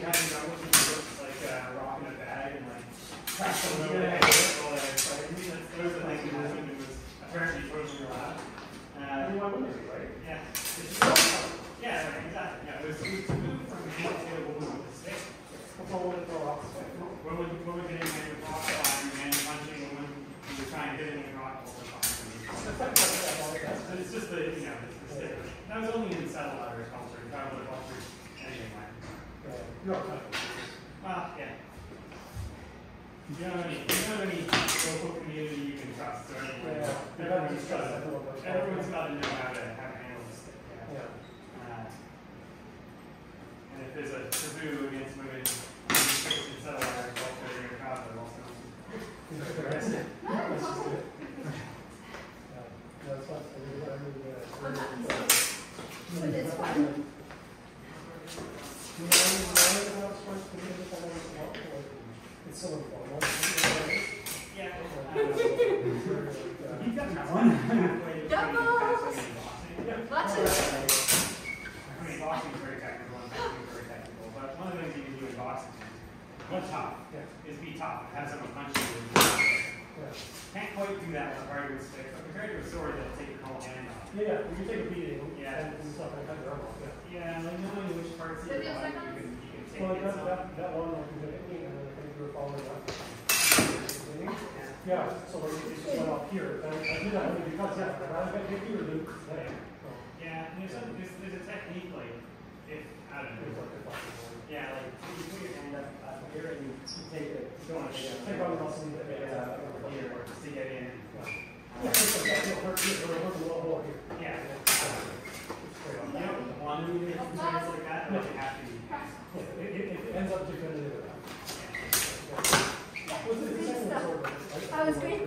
kind of know what you look like a rock in a bag and like crash a little bit. Those are the things that happened. It was apparently totally allowed. Anyone would do, right? Yeah. Yeah, right, exactly. Yeah, it was to move from the hand to what was with the stick. What's all when it throw off the stick? When we get in when you're rock flying and punching, and when you're trying to hit it in your rock, also fine. It's just the, you know, it's the stick. That was only in the saddle ladder culture. If I would have offered anything like that. You're kind of. Well, yeah. You don't have any local community you can trust. So everyone's got to know how to handle the stick. Yeah. And if there's a taboo against women in saddle ladder culture, you're going to have them also. So that's fun. It's so informal. Yeah. You've got that one. Doubles! Lots of I mean, boxing is very technical and boxing is very technical, but one of the things you can do in boxing is tough. Is be tough. Have someone punch you. Can't quite do that with a hardwood stick, but compared to a sword, that'll take your whole hand off. Yeah, you take a beating. Yeah. And stuff like that. Yeah, like knowing which parts of your body you can take. Well, it. that one, like, you hit me, and then I think you were following up. Yeah, so like, it just went off here. And I did that only because, yeah, I got hit you or Luke today. Yeah, and there's a technique, like, if, I don't know. Yeah, like, you put your hand up here and you take it. You don't want to take on the muscle here just to get in. Yeah, it's like that. It'll hurt here, it'll hurt a little more here. Yeah. You don't want to do exercises like that, but you have to. It ends up definitive. I was great.